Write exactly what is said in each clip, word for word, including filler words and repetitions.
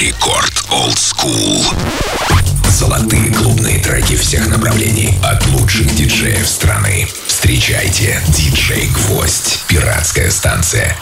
Рекорд Old School. Золотые клубные треки всех направлений от лучших диджеев страны. Встречайте, диджей Гвоздь. Пиратская станция.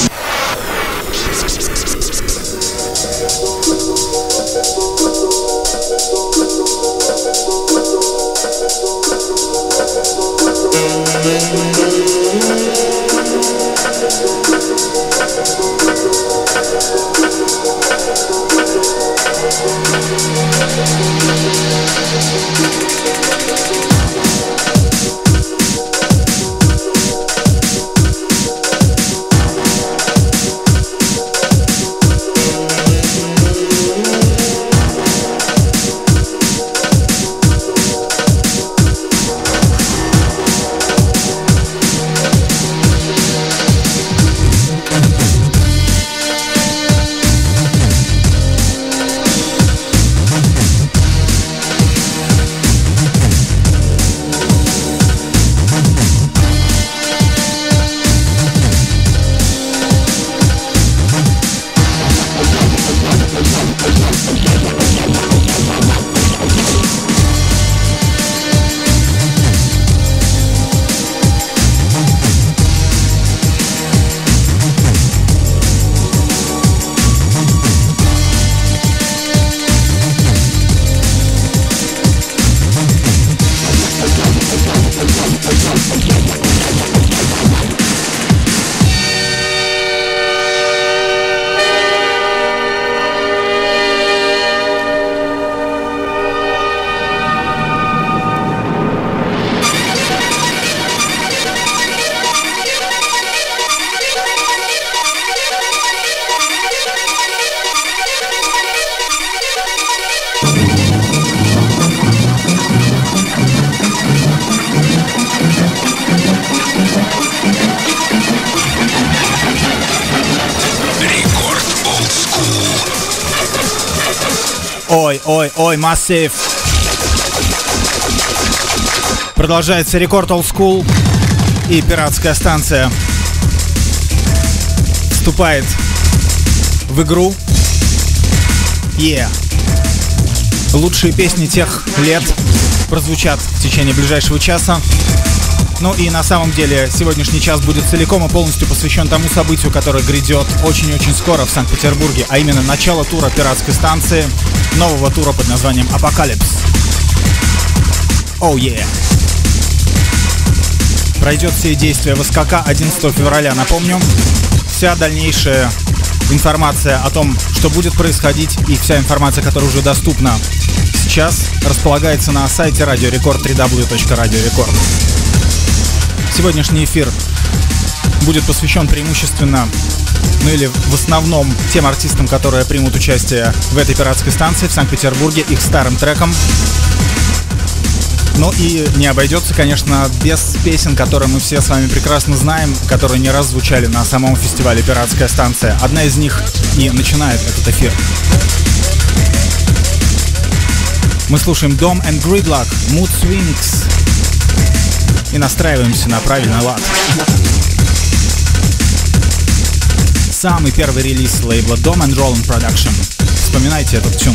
Ой, ой, ой, Massive. Продолжается Рекорд Old School, и пиратская станция вступает в игру. Yeah. Лучшие песни тех лет прозвучат в течение ближайшего часа. Ну и на самом деле сегодняшний час будет целиком и полностью посвящен тому событию, которое грядет очень-очень скоро в Санкт-Петербурге, а именно начало тура пиратской станции, нового тура под названием «Апокалипс». Oh yeah! Пройдет все действия в СКК одиннадцатого февраля, напомню. Вся дальнейшая информация о том, что будет происходить, и вся информация, которая уже доступна сейчас, располагается на сайте Радио Рекорд дабл ю дабл ю дабл ю точка радио рекорд. Сегодняшний эфир будет посвящен преимущественно, ну или в основном, тем артистам, которые примут участие в этой пиратской станции в Санкт-Петербурге, их старым трекам. Ну и не обойдется, конечно, без песен, которые мы все с вами прекрасно знаем, которые не раз звучали на самом фестивале «Пиратская станция». Одна из них и начинает этот эфир. Мы слушаем Dom and Gridlock, Mood Swings, и настраиваемся на правильный лад. Самый первый релиз лейбла Dom and Roland Production. Вспоминайте этот тюн.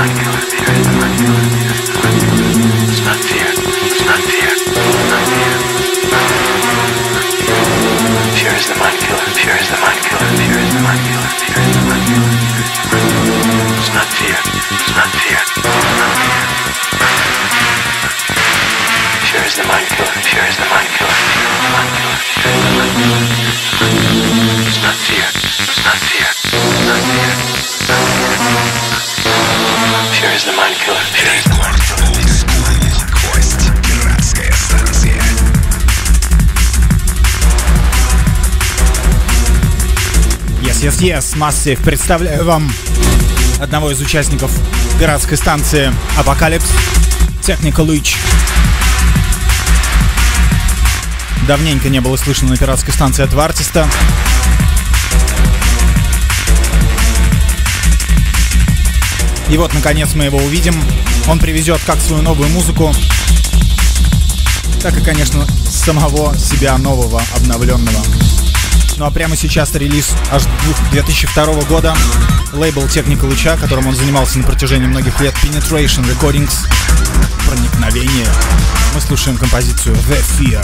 Yes, yes, Massive. Представляю вам одного из участников пиратской станции Apocalypse, Technical Witch. Давненько не было слышно на пиратской станции этого артиста. И вот, наконец, мы его увидим. Он привезет как свою новую музыку, так и, конечно, самого себя нового, обновленного. Ну а прямо сейчас релиз аж две тысячи второго года. Лейбл Technical Witch, которым он занимался на протяжении многих лет, Penetration Recordings. Проникновение. Мы слушаем композицию The Fear.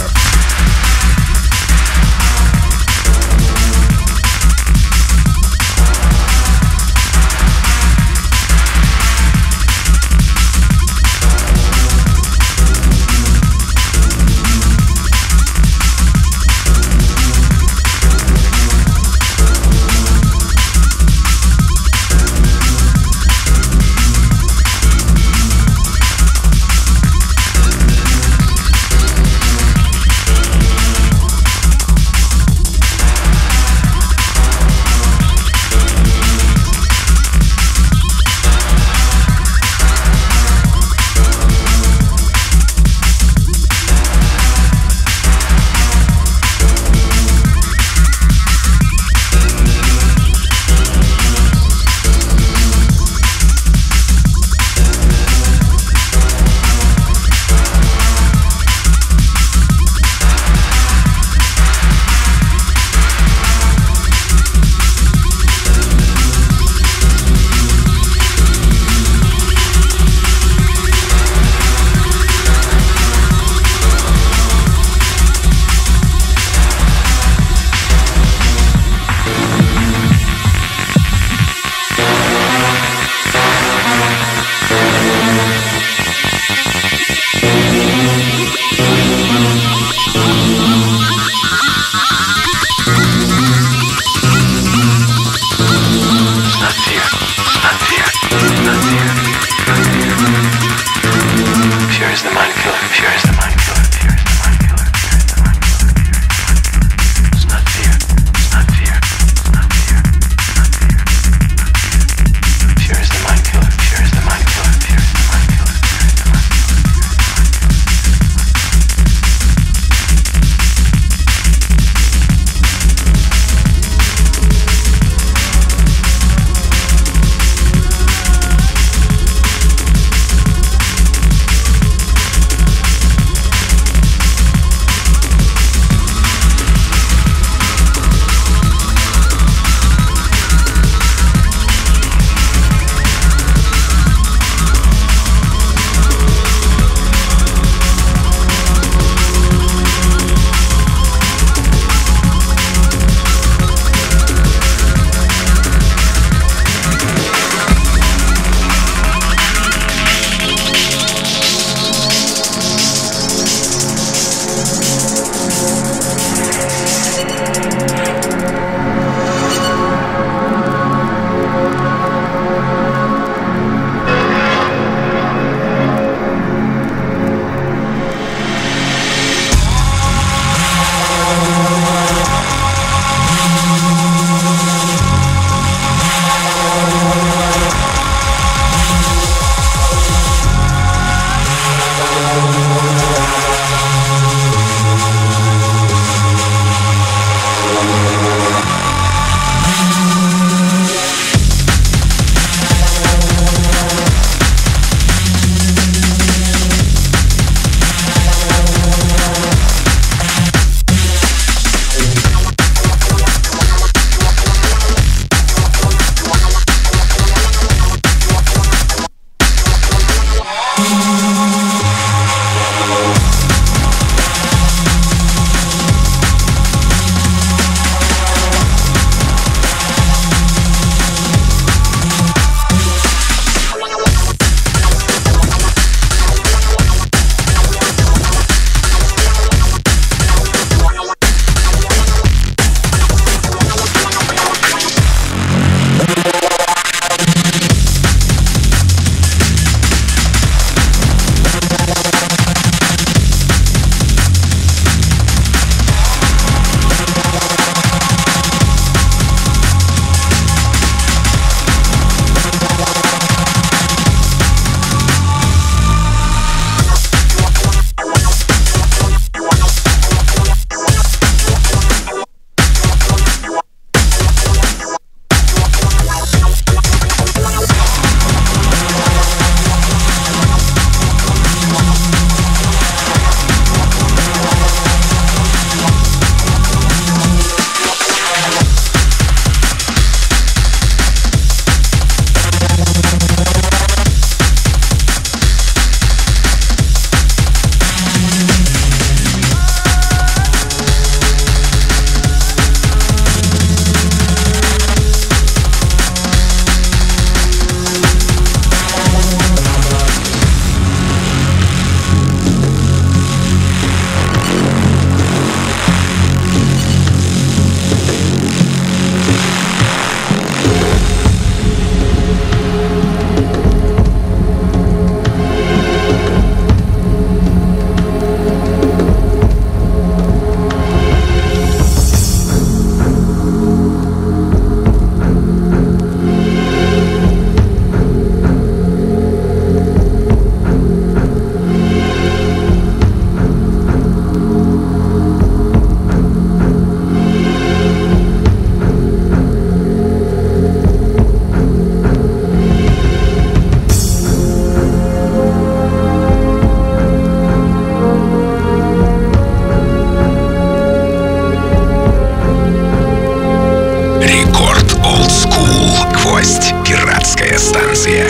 Станция.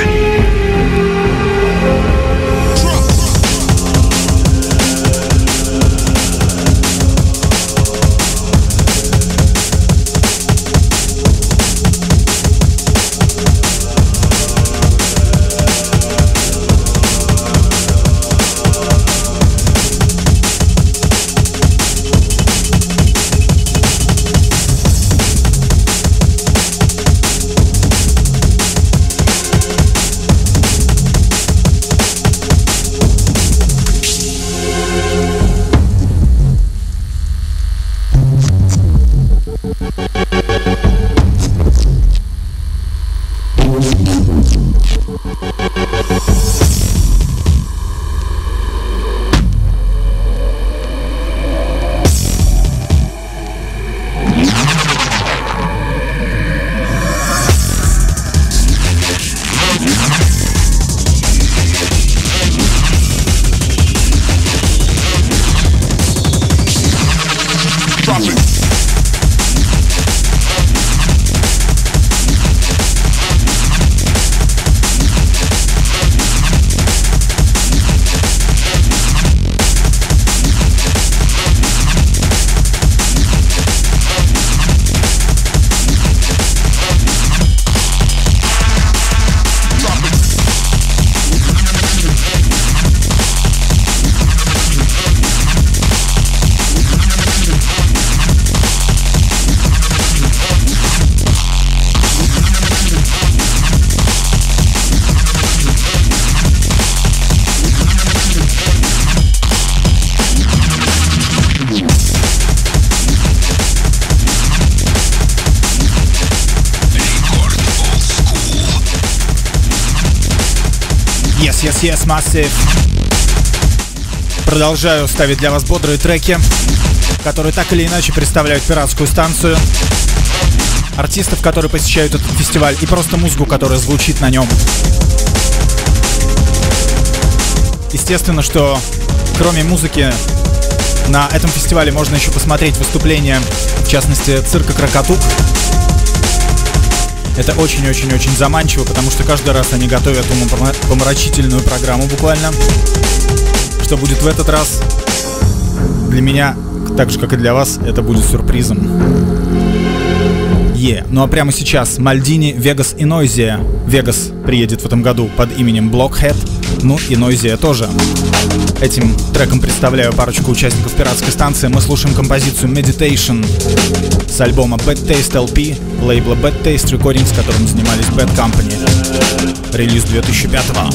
Yes, yes, yes, Massive. Продолжаю ставить для вас бодрые треки, которые так или иначе представляют пиратскую станцию, артистов, которые посещают этот фестиваль, и просто музыку, которая звучит на нем. Естественно, что кроме музыки на этом фестивале можно еще посмотреть выступления, в частности, цирка «Крокотук». Это очень-очень-очень заманчиво, потому что каждый раз они готовят умопомрачительную программу буквально. Что будет в этот раз, для меня, так же как и для вас, это будет сюрпризом. Е. Yeah. Ну а прямо сейчас Мальдини, Вегас и Нойзия. Вегас приедет в этом году под именем Blockhead, ну и Нойзия тоже. Этим треком представляю парочку участников пиратской станции. Мы слушаем композицию Meditation с альбома Bad Taste эл пи, лейбла Bad Taste Recordings, с которым занимались Bad Company. Релиз две тысячи пятого.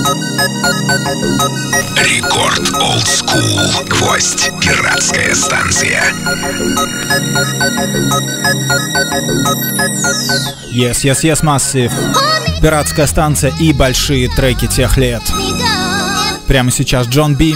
Рекорд Old School. Гвоздь. Пиратская станция. Yes, yes, yes, Massive. Пиратская станция и большие треки тех лет. Прямо сейчас Джон Би.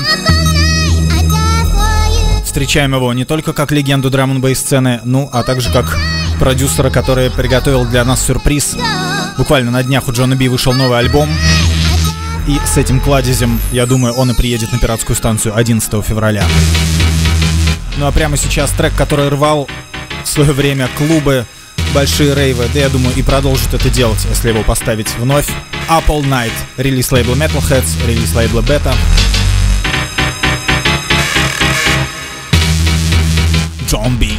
Встречаем его не только как легенду драм-н-бейс сцены, ну, а также как продюсера, который приготовил для нас сюрприз. Буквально на днях у Джона Би вышел новый альбом. И с этим кладезем, я думаю, он и приедет на пиратскую станцию одиннадцатого февраля. Ну а прямо сейчас трек, который рвал в свое время клубы, большие рейвы, да я думаю и продолжит это делать, если его поставить вновь. Up All Night, релиз лейбла Metalheadz, релиз лейбла Beta. Джон Би.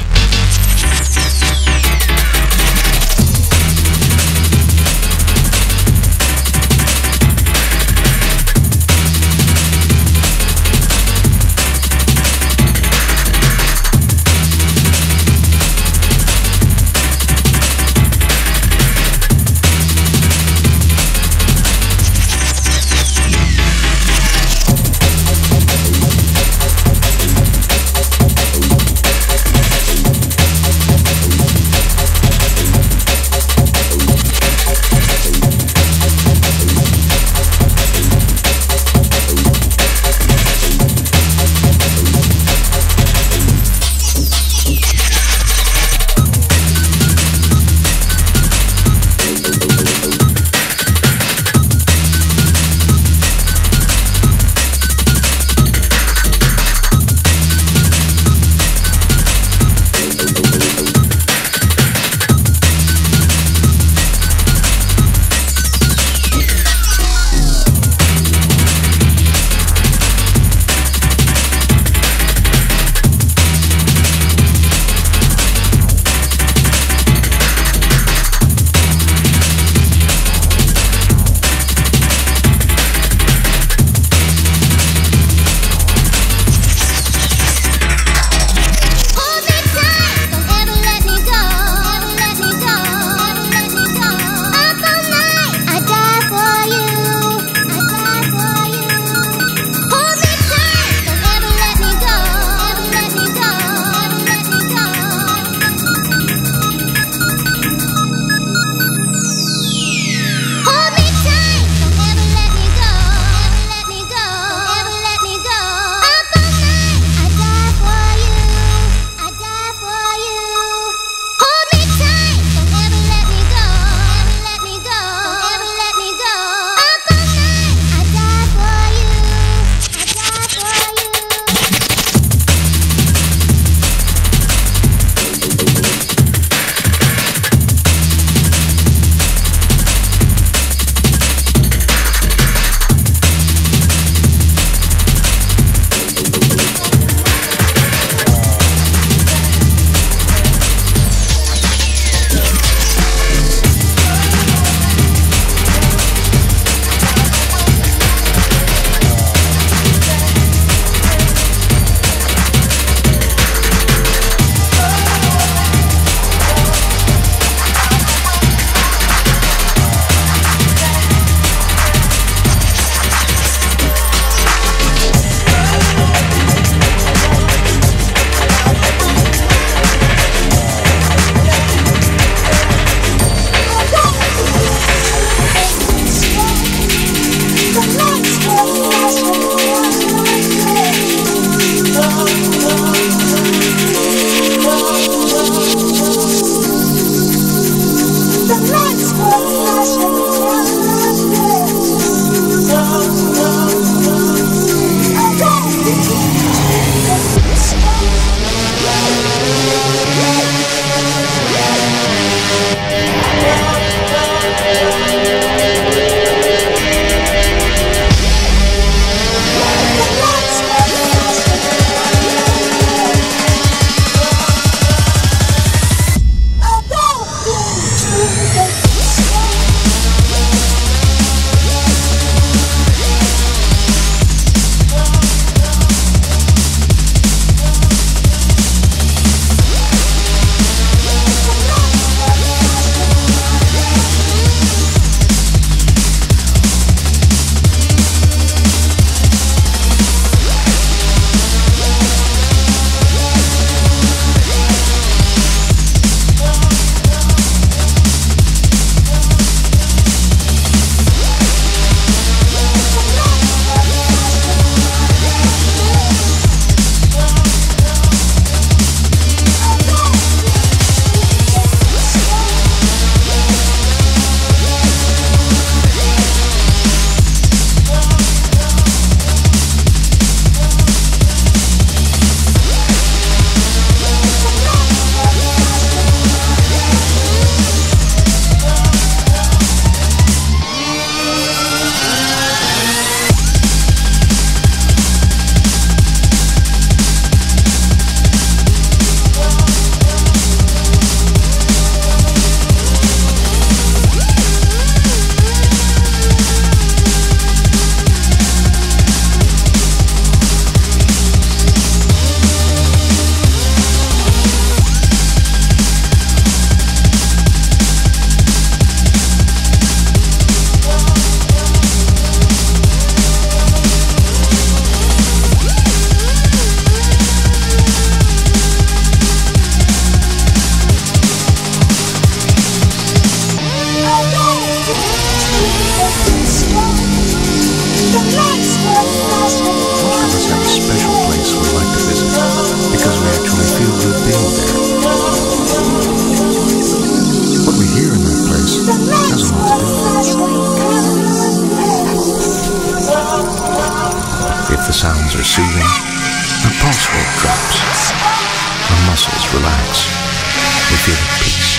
the sounds are soothing, our pulse rate drops, our muscles relax, we feel at peace.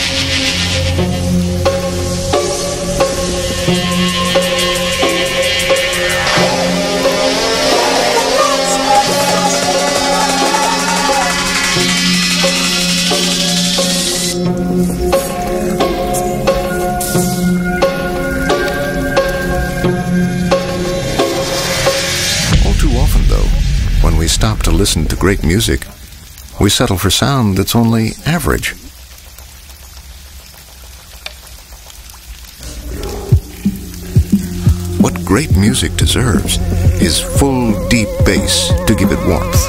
When we stop to listen to great music, we settle for sound that's only average. What great music deserves is full, deep bass to give it warmth.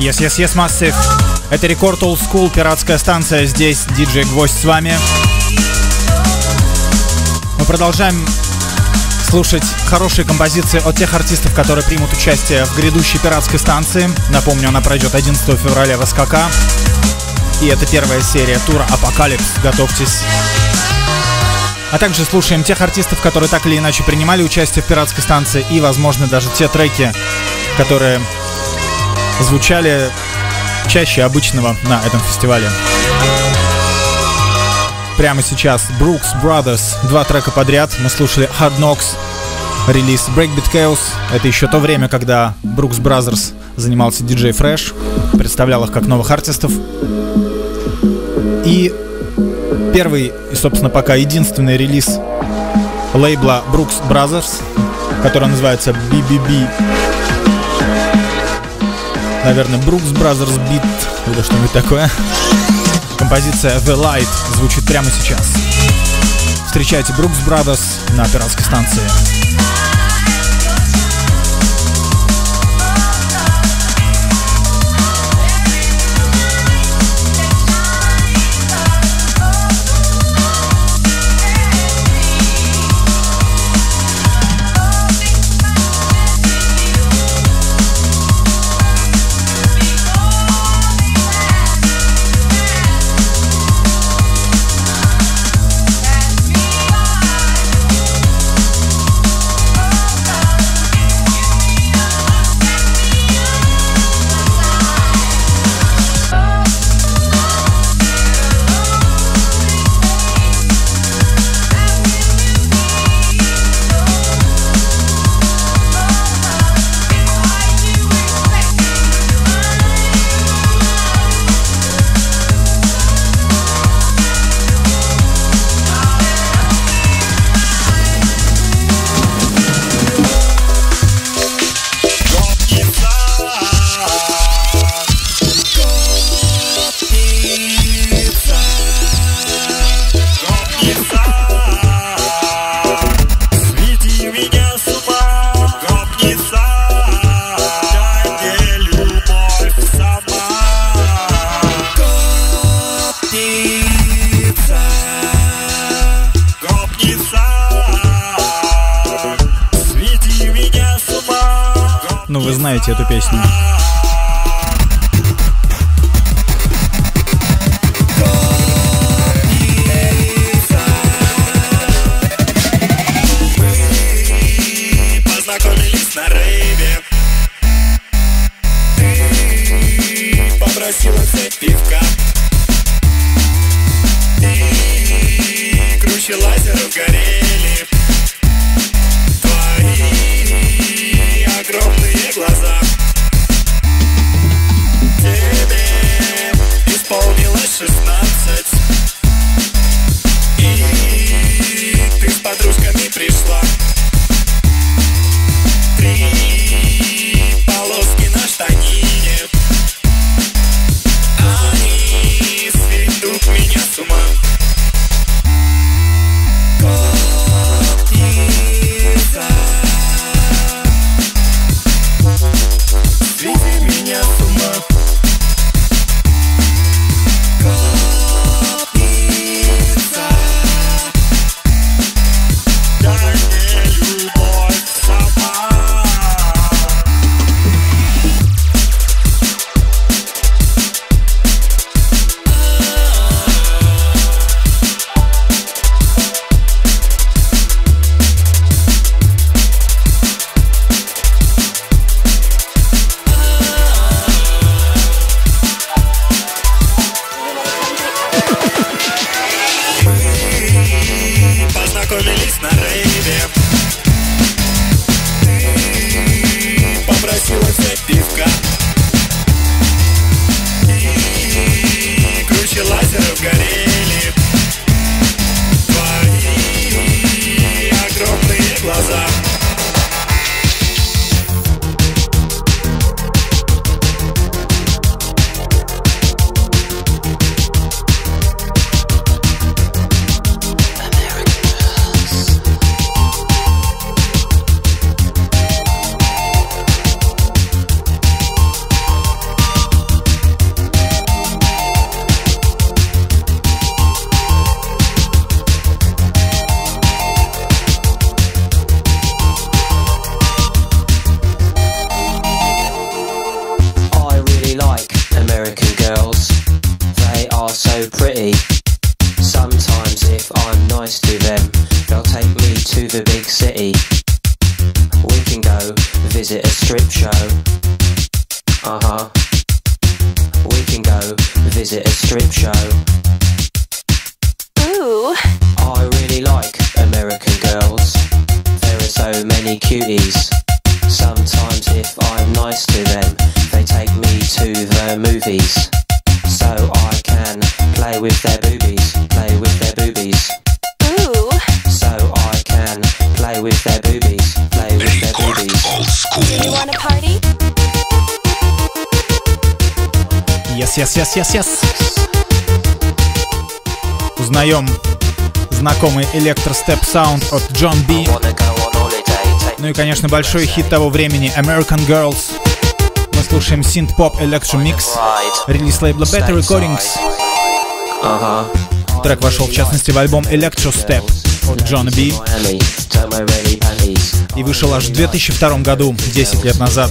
Yes, yes, yes, Massive. Это Рекорд Old School, пиратская станция. Здесь диджей Гвоздь с вами. Мы продолжаем слушать хорошие композиции от тех артистов, которые примут участие в грядущей пиратской станции. Напомню, она пройдет одиннадцатого февраля в СКК. И это первая серия тура «Апокалипс». Готовьтесь. А также слушаем тех артистов, которые так или иначе принимали участие в пиратской станции. И, возможно, даже те треки, которые звучали чаще обычного на этом фестивале. Прямо сейчас Brooks Brothers. Два трека подряд. Мы слушали Hard Knocks, релиз Breakbeat Chaos. Это еще то время, когда Brooks Brothers занимался диджей Fresh, представлял их как новых артистов. И первый и, собственно, пока единственный релиз лейбла Brooks Brothers, который называется би би би. Наверное, Brooks Brothers Beat или что-нибудь такое. Композиция The Light звучит прямо сейчас. Встречайте Brooks Brothers на пиратской станции. Ну, вы знаете эту песню. Мы познакомились на рейве. Ты попросила взять пивка. И круче лазеров горели твои огромные глаза. Тебе исполнилось шестнадцать, и ты с подружками пришла. Три visit a strip show. Uh-huh. We can go visit a strip show. Ooh. I really like American girls. There are so many cuties. Sometimes if I'm nice to them, they take me to the movies. So I can play with their boobies, play with their boobies. Ooh. So I can play with their boobies, play with their Рекорд boobies. Old School. You wanna party? Yes, yes, yes, yes, yes. Узнаем знакомый электростеп саунд от Джон Би. Ну и, конечно, большой хит того времени American Girls. Мы слушаем синт-поп Electro Mix, релиз лейбла Better Recordings. Трек вошел, в частности, в альбом Electro Step от Джона Би и вышел аж в две тысячи втором году, десять лет назад.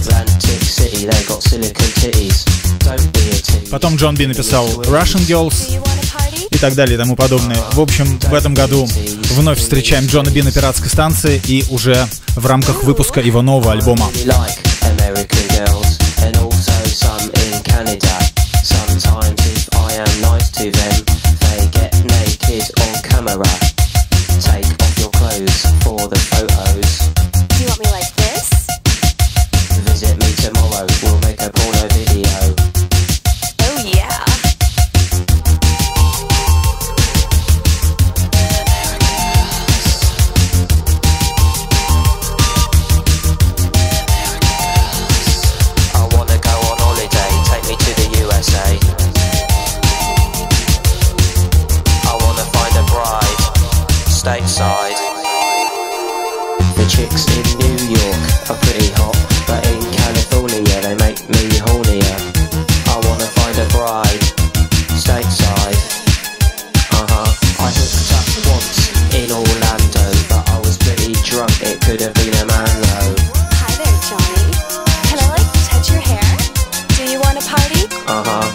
Потом Джон Би написал Russian Girls и так далее и тому подобное. В общем, в этом году вновь встречаем Джона Би на пиратской станции и уже в рамках выпуска его нового альбома. Stateside. The chicks in New York are pretty hot, but in California they make me hornier. I wanna find a bride stateside. Uh-huh. I hooked up once in Orlando, but I was pretty drunk, it could have been a man though. Hi there, Johnny. Can I like touch your hair? Do you wanna party? Uh-huh.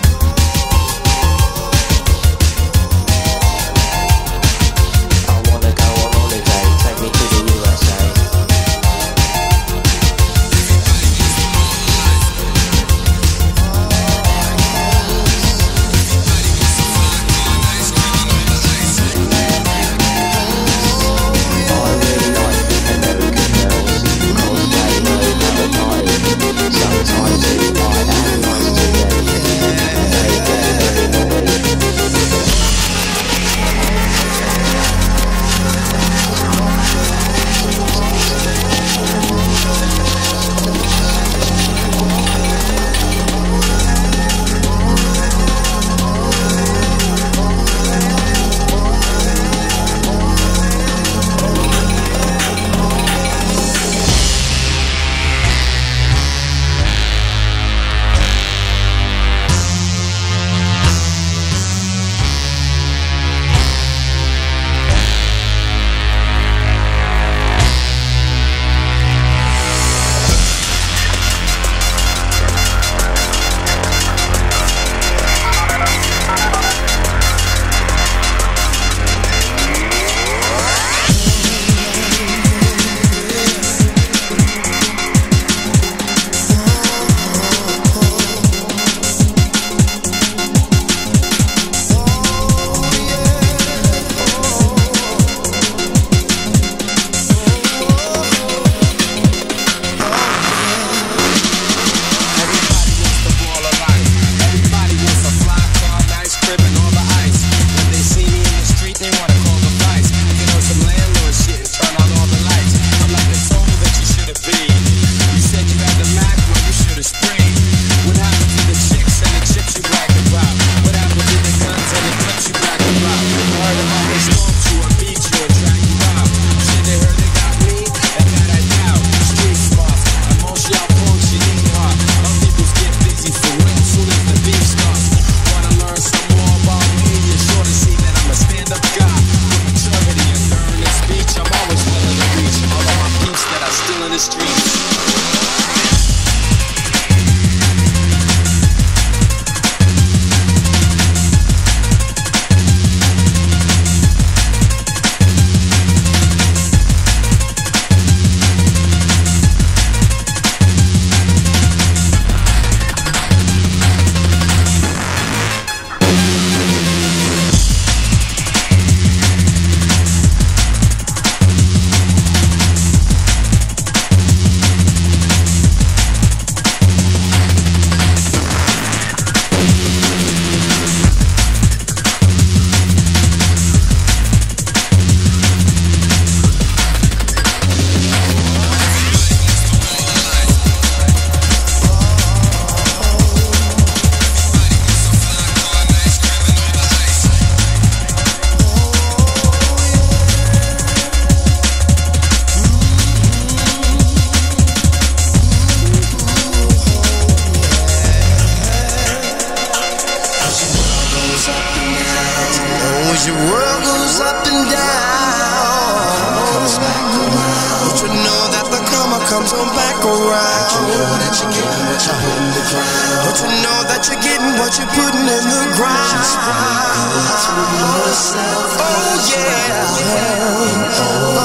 comes on back around. But you know that you're getting what you put in the ground. But you know that you're getting what you're putting in the ground. Just wait to yourself. Oh yeah. Oh,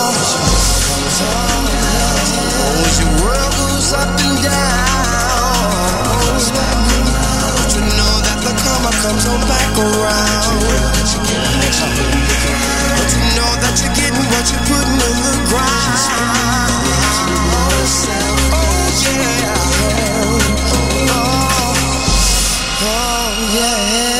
oh, as your world goes up and down. But you know that the karma comes on back around. But you know that you're getting what you're putting in the ground. Oh yeah. Oh, oh yeah.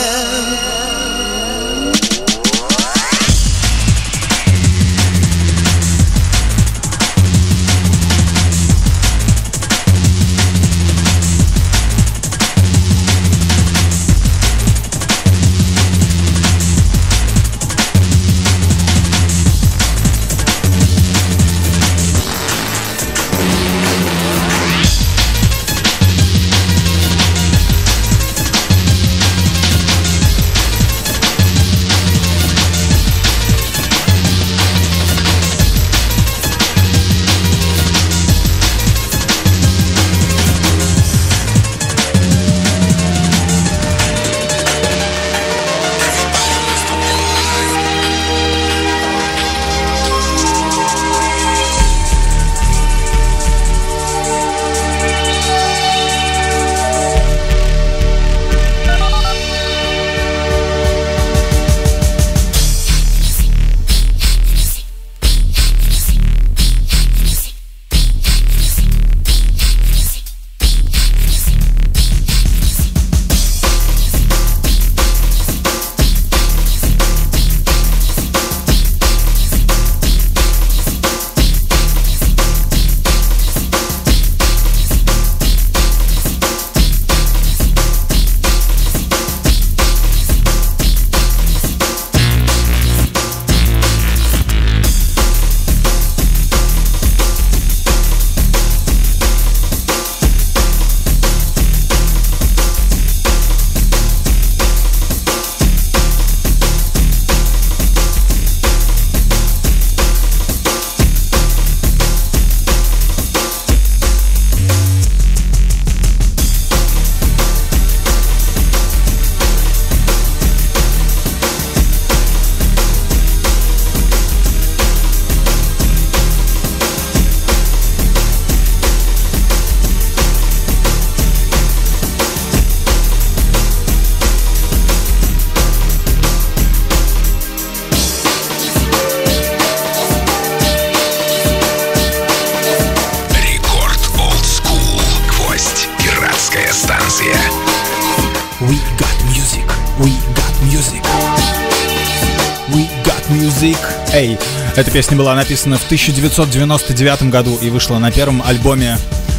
Эй, эта песня была написана в тысяча девятьсот девяносто девятом году и вышла на первом альбоме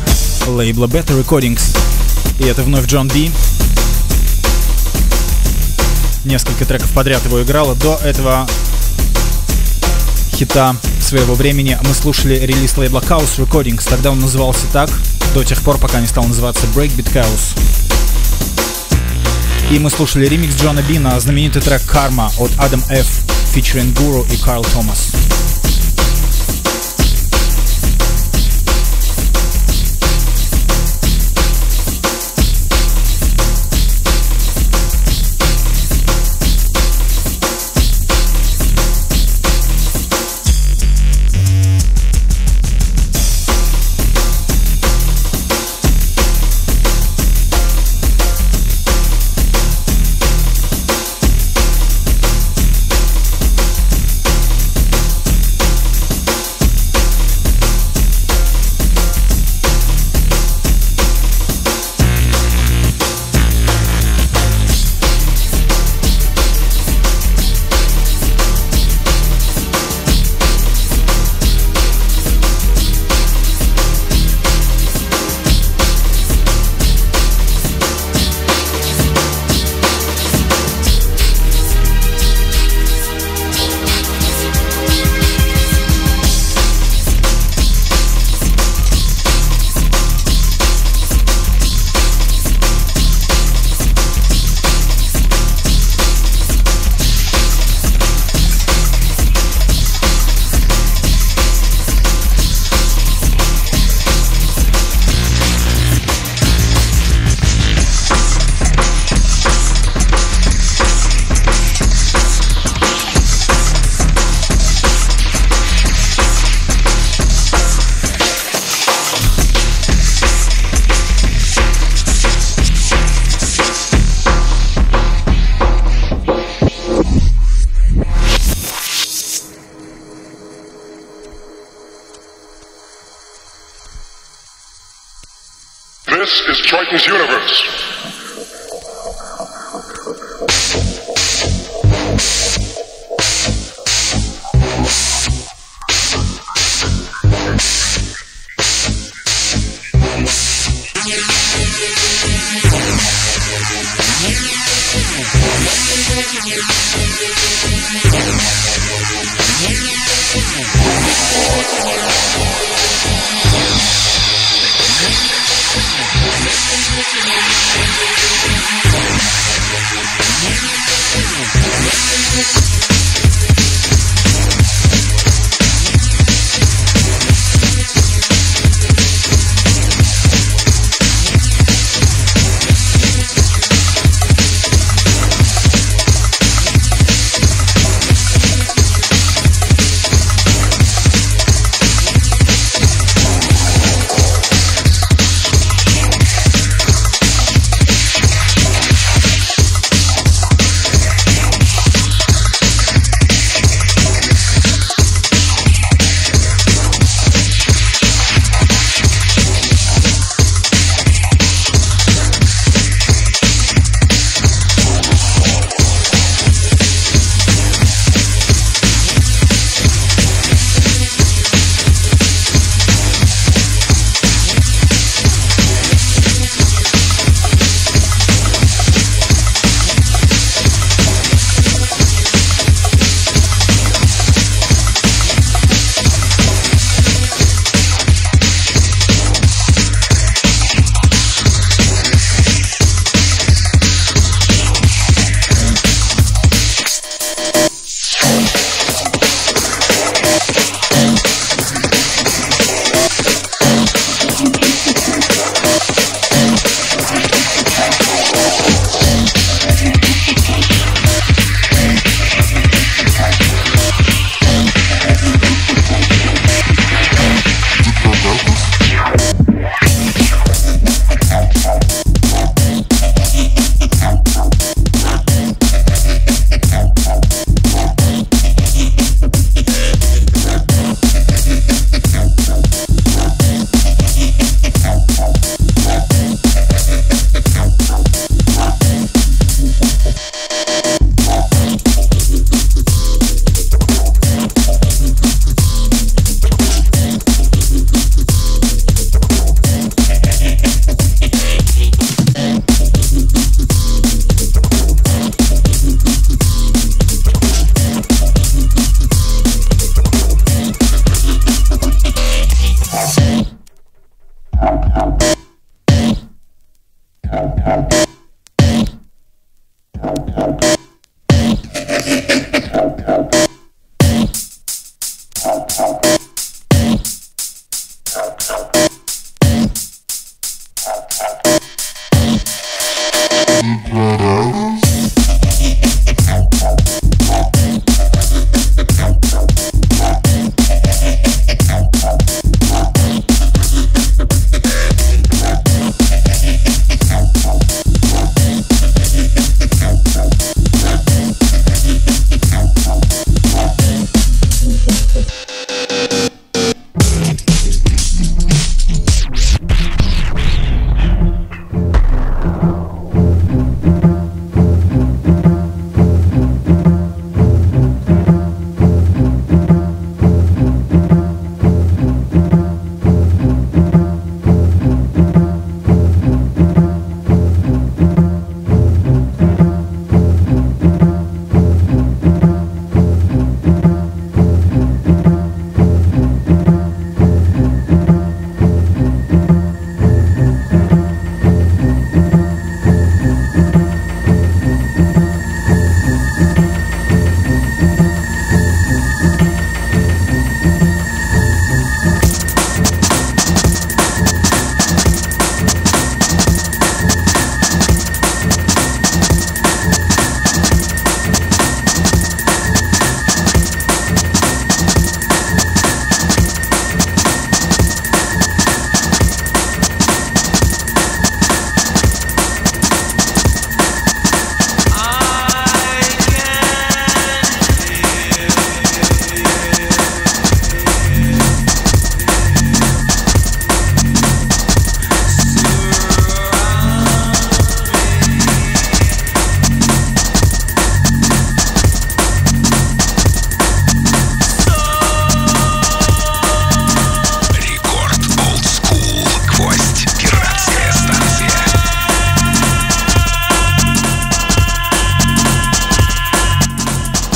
лейбла Better Recordings. И это вновь Джон Би. Несколько треков подряд его играло. До этого хита своего времени мы слушали релиз лейбла Chaos Recordings. Тогда он назывался так, до тех пор, пока не стал называться Breakbeat Chaos. И мы слушали ремикс Джона Би на знаменитый трек Karma от Adam F. featuring Guru и Карл Томас. This is Triton's Universe.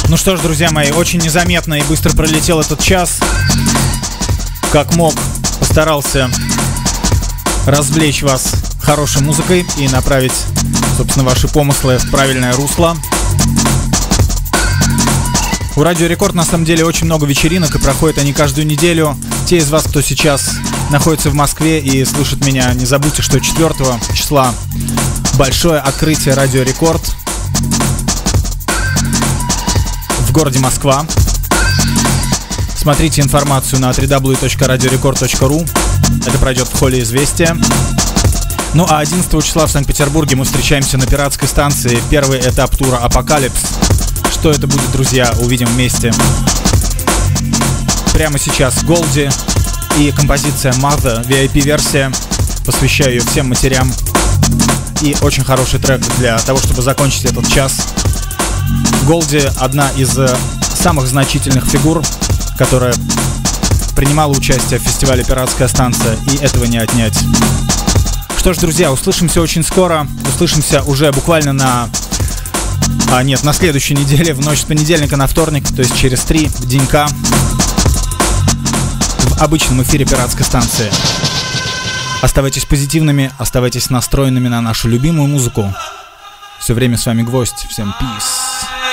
Ну что ж, друзья мои, очень незаметно и быстро пролетел этот час. Как мог, постарался развлечь вас хорошей музыкой и направить, собственно, ваши помыслы в правильное русло. У Радио Рекорд на самом деле очень много вечеринок, и проходят они каждую неделю. Те из вас, кто сейчас находится в Москве и слышит меня, не забудьте, что четвёртого числа большое открытие Радио Рекорд в городе Москва. Смотрите информацию на дабл ю дабл ю дабл ю точка радио рекорд точка ру. Это пройдет в холле «Известия». Ну а одиннадцатого числа в Санкт-Петербурге мы встречаемся на пиратской станции. Первый этап тура «Апокалипс». Что это будет, друзья, увидим вместе. Прямо сейчас Голди и композиция Mother, ви ай пи-версия. Посвящаю ее всем матерям. И очень хороший трек для того, чтобы закончить этот час. Голди — одна из самых значительных фигур, которая принимала участие в фестивале «Пиратская станция», и этого не отнять. Что ж, друзья, услышимся очень скоро. Услышимся уже буквально на... А, нет, на следующей неделе, в ночь с понедельника на вторник, то есть через три денька в обычном эфире «Пиратской станции». Оставайтесь позитивными, оставайтесь настроенными на нашу любимую музыку. Все время с вами Гвоздь. Всем peace.